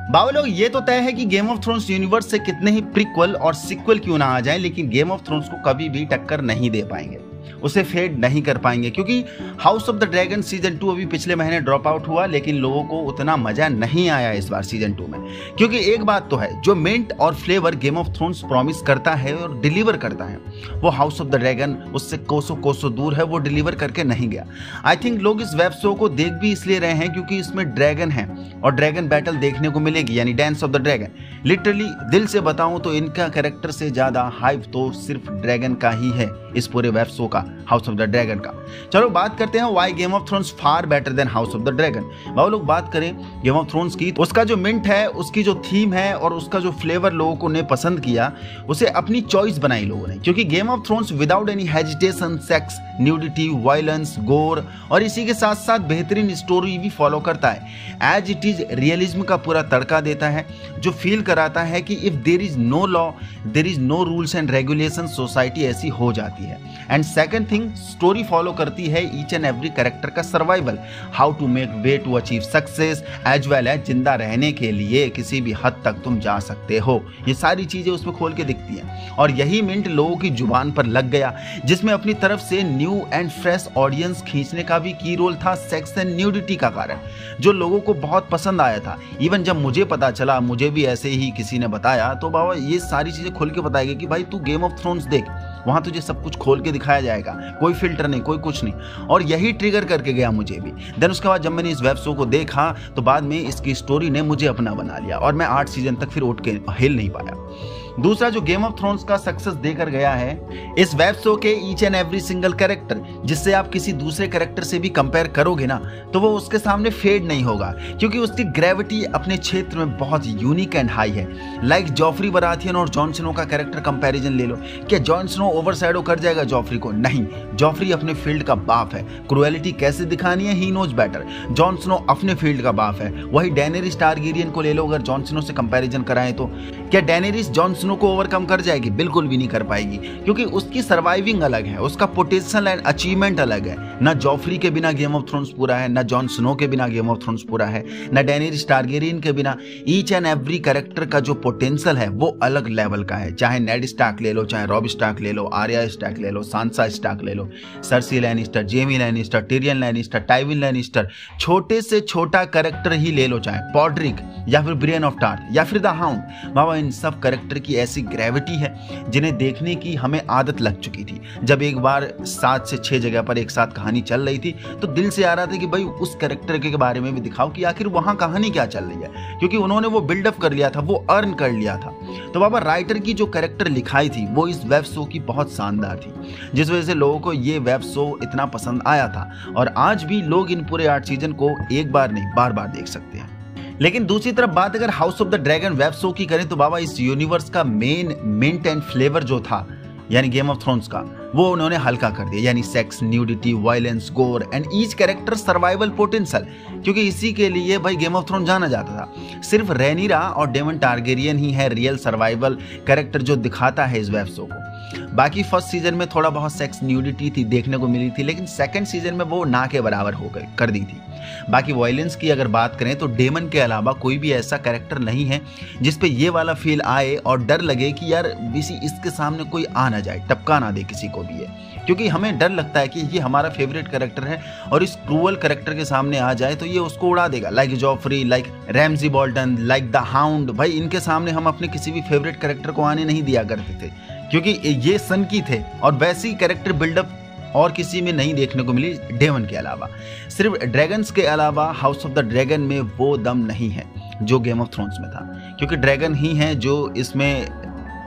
बाबा लोग ये तो तय है कि गेम ऑफ थ्रोन्स यूनिवर्स से कितने ही प्रीक्वल और सीक्वल क्यों ना आ जाएं, लेकिन गेम ऑफ थ्रोन्स को कभी भी टक्कर नहीं दे पाएंगे, उसे फेड नहीं कर पाएंगे, क्योंकि House of the Dragon season 2 अभी पिछले महीने ड्रॉप आउट हुआ, लेकिन लोगों को उतना मजा नहीं आया इस बार सीजन 2 में। क्योंकि एक बात तो है, जो मिंट और flavour Game of Thrones promise करता है और डिलीवर करता है, वो हाउस ऑफ द ड्रैगन उससे कोसों कोसों दूर है, वो डिलीवर करके नहीं गया। आई थिंक लोग इस वेब शो को देख भी इसलिए रहे हैं क्योंकि इसमें ड्रैगन है और ड्रैगन बैटल देखने को मिलेगी, यानी Dance of the Dragon. Literally दिल से बताऊं तो इनका कैरेक्टर से ज्यादा हाइप तो सिर्फ ड्रैगन का ही है, इस पूरे वेब शो का, हाउस ऑफ द ड्रैगन का। चलो बात करते हैं why Game of Thrones far better than House of the Dragon. बाबा लोग बात करें गेम ऑफ थ्रोन्स की, तो उसका जो मिंट है, उसकी जो थीम है और उसका जो फ्लेवर लोगों को ने पसंद किया, उसे अपनी चॉइस बनाई लोगों ने। क्योंकि Game of Thrones without any hesitation sex, nudity, violence, gore और इसी के साथ साथ बेहतरीन स्टोरी भी फॉलो करता है। एज इट इज रियलिज्म का पूरा तड़का देता है, जो फील कराता है कि if there is no law, there is no rules and regulation, society ऐसी हो जाती है। And second thing, story follow करती है ईच एंड एवरी कैरेक्टर का survival, how to make way to achieve success, as well as जिंदा रहने के लिए किसी भी हद तक तुम जा सकते हो। ये सारी चीजें उसमें खोल के दिखती हैं और यही मिंट लोगों की जुबान पर लग गया, जिसमें अपनी तरफ से न्यू एंड फ्रेश ऑडियंस खींचने का भी की रोल था सेक्स एंड न्यूडिटी का कारण, जो लोगों को बहुत पसंद आया था। इवन जब मुझे पता चला, मुझे भी ऐसे ही किसी ने बताया, तो बाबा ये सारी चीजें खोल के बताई गई कि भाई तू गेम ऑफ थ्रोन्स देख, वहां तुझे सब कुछ खोल के दिखाया जाएगा, कोई फिल्टर नहीं, कोई कुछ नहीं। और यही ट्रिगर करके गया मुझे भी। देन उसके बाद जब मैंने इस वेब शो को देखा तो बाद में इसकी स्टोरी ने मुझे अपना बना लिया और मैं 8 सीजन तक फिर उठ के हिल नहीं पाया। दूसरा जो गेम ऑफ थ्रोन्स का सक्सेस देकर गया है, इस वेब शो के each and every single character, जिससे आप किसी दूसरे कैरेक्टर से भी कंपेयर करोगे ना, तो वो उसके सामने फेड नहीं होगा, क्योंकि उसकी ग्रेविटी अपने क्षेत्र में बहुत यूनिक एंड हाई है। लाइक जॉफ्री बराथियन और जॉन स्नो का कैरेक्टर कंपैरिजन ले लो, क्या जॉन स्नो ओवरशैडो कर जाएगा जॉफ्री को? नहीं, जॉफ्री अपने फील्ड का बाप है, क्रुएलिटी कैसे दिखानी है he knows better. Jon Snow अपने फील्ड का बाप है। वही डेनेरिस टारगेरियन को ले लो, अगर जॉन स्नो से कंपैरिजन कराएं तो क्या डेनेरिस जॉन स्नो को ओवरकम कर जाएगी? बिल्कुल भी नहीं कर पाएगी, क्योंकि उसकी सर्वाइविंग अलग है, उसका पोटेंशियल एंड अचीवमेंट अलग है। ना जॉफ्री के बिना गेम ऑफ थ्रोन्स पूरा है, ना जॉन स्नो के बिना गेम ऑफ थ्रोन्स पूरा है, ना डेनेरिस टारगेरियन के बिना। ईच एंड एवरी कैरेक्टर का जो पोटेंशियल है वो अलग लेवल का है। चाहे नेड स्टार्क ले लो, चाहे रॉब स्टार्क ले लो, आर्या स्टार्क ले लो, सांसा स्टार्क ले लो, Cersei Lannister, Jaime Lannister, Tyrion Lannister, Tywin Lannister, छोटे से छोटा कैरेक्टर ही ले लो, चाहे पॉड्रिक या फिर ब्रियन ऑफ टार्थ या फिर द हाउंड। बाबा इन सब कैरेक्टर की ऐसी ग्रेविटी है जिन्हें देखने की हमें आदत लग चुकी थी। जब एक बार 7 से 6 जगह पर एक साथ कहानी चल रही थी तो दिल से आ रहा था कि भाई उस कैरेक्टर के बारे में भी दिखाओ कि आखिर वहां कहानी क्या चल रही है, क्योंकि उन्होंने वो बिल्डअप कर लिया था, वो अर्न कर लिया था। तो बाबा राइटर की जो कैरेक्टर लिखाई थी वो इस वेब शो की बहुत शानदार थी, जिस वजह से लोगों को ये वेब शो इतना पसंद आया था और आज भी लोग इन पूरे 8 सीजन को एक बार नहीं बार बार देख सकते हैं। लेकिन दूसरी तरफ बात अगर House of the Dragon web show की करें तो बाबा इस यूनिवर्स का मेन मिंट एंड फ्लेवर जो था, यानी गेम ऑफ थ्रोन्स का, वो उन्होंने हल्का कर दिया, यानी sex, nudity, violence, gore and each character survival potential, क्योंकि इसी के लिए भाई गेम ऑफ थ्रोन्स जाना जाता था। सिर्फ रेनिरा और डेमन टारगेरियन ही है रियल सर्वाइवल कैरेक्टर जो दिखाता है इस वेब शो को। बाकी फर्स्ट सीजन में थोड़ा बहुत सेक्स, न्यूडिटी थी, देखने को मिली थी, लेकिन सेकंड सीजन में वो ना के बराबर हो गई कर दी थी। बाकी वायलेंस की अगर बात करें तो डेमन के अलावा कोई भी ऐसा कैरेक्टर नहीं है जिसपे ये वाला फील आए और डर लगे कि यार इसके सामने कोई आ ना जाए, टपका ना दे किसी को भी है, क्योंकि हमें डर लगता है कि ये हमारा फेवरेट कैरेक्टर है और इस क्रूअल कैरेक्टर के सामने आ जाए तो ये उसको उड़ा देगा। Like Joffrey, like Ramsay Bolton, like the Hound, भाई इनके सामने हम अपने किसी भी फेवरेट कैरेक्टर को आने नहीं दिया करते थे, क्योंकि ये सन की थे और वैसी कैरेक्टर बिल्डअप और किसी में नहीं देखने को मिली डेमन के अलावा। सिर्फ ड्रैगन्स के अलावा हाउस ऑफ द ड्रैगन में वो दम नहीं है जो गेम ऑफ थ्रोन्स में था, क्योंकि ड्रैगन ही है जो इसमें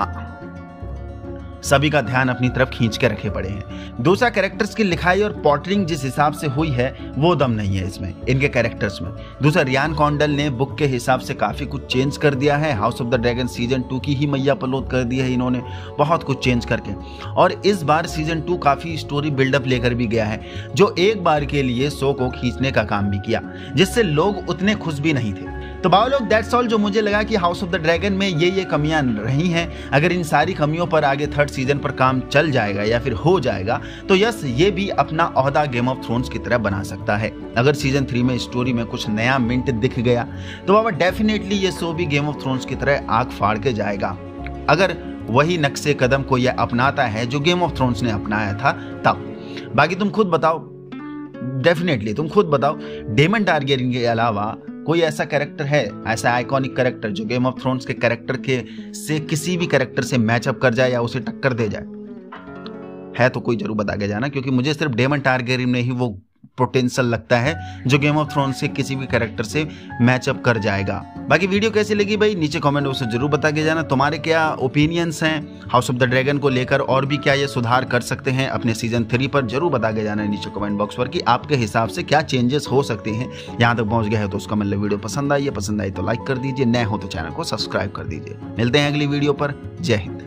सभी का ध्यान अपनी तरफ खींच के रखे पड़े हैं। दूसरा कैरेक्टर्स की लिखाई और पॉटरिंग जिस हिसाब से हुई है वो दम नहीं है इसमें, इनके कैरेक्टर्स में। दूसरा रियान कॉन्डल ने बुक के हिसाब से काफी कुछ चेंज कर दिया है। House of the Dragon season 2 की ही मैया पलोद कर दी है इन्होंने, बहुत कुछ चेंज करके। और इस बार सीजन 2 काफी स्टोरी बिल्डअप लेकर भी गया है, जो एक बार के लिए शो को खींचने का काम भी किया, जिससे लोग उतने खुश भी नहीं थे। तो भाई लोग दैट्स ऑल जो मुझे लगा कि हाउस ऑफ द ड्रैगन में ये कमियां रही हैं। अगर इन सारी कमियों पर आगे थर्ड सीजन पर काम चल जाएगा या फिर हो जाएगा तो यस ये भी अपना ओहदा गेम ऑफ थ्रोन्स की तरह बना सकता है। अगर सीजन 3 में स्टोरी में कुछ नया मिंट दिख गया तो बाबा डेफिनेटली ये शो भी गेम ऑफ थ्रोन्स की तरह आग फाड़ के जाएगा। अगर वही नक्शे कदम को यह अपनाता है जो गेम ऑफ थ्रोन्स ने अपनाया था तब। बाकी तुम खुद बताओ, डेफिनेटली तुम खुद बताओ, डेमन टारगेरियन के अलावा कोई ऐसा कैरेक्टर है, ऐसा आइकॉनिक कैरेक्टर जो गेम ऑफ थ्रोन्स के कैरेक्टर के से किसी भी कैरेक्टर से मैचअप कर जाए या उसे टक्कर दे जाए? है तो कोई जरूर बता के जाना, क्योंकि मुझे सिर्फ डेमन टारगेरियन में ही वो पोटेंशियल लगता है जो गेम ऑफ थ्रोन्स से किसी भी कैरेक्टर से मैचअप कर जाएगा। बाकी वीडियो कैसी लगी भाई नीचे कमेंट बॉक्स में जरूर बता के जाना। तुम्हारे क्या ओपिनियंस हैं हाउस ऑफ द ड्रैगन को लेकर, और भी क्या ये सुधार कर सकते हैं अपने सीजन 3 पर, जरूर बता के जाना नीचे कमेंट बॉक्स पर कि आपके हिसाब से क्या चेंजेस हो सकते हैं। यहाँ तक पहुंच गए हैं तो उसका मतलब वीडियो पसंद आई है तो लाइक कर दीजिए, नए हो तो चैनल को सब्सक्राइब कर दीजिए। मिलते हैं अगली वीडियो पर। जय हिंद।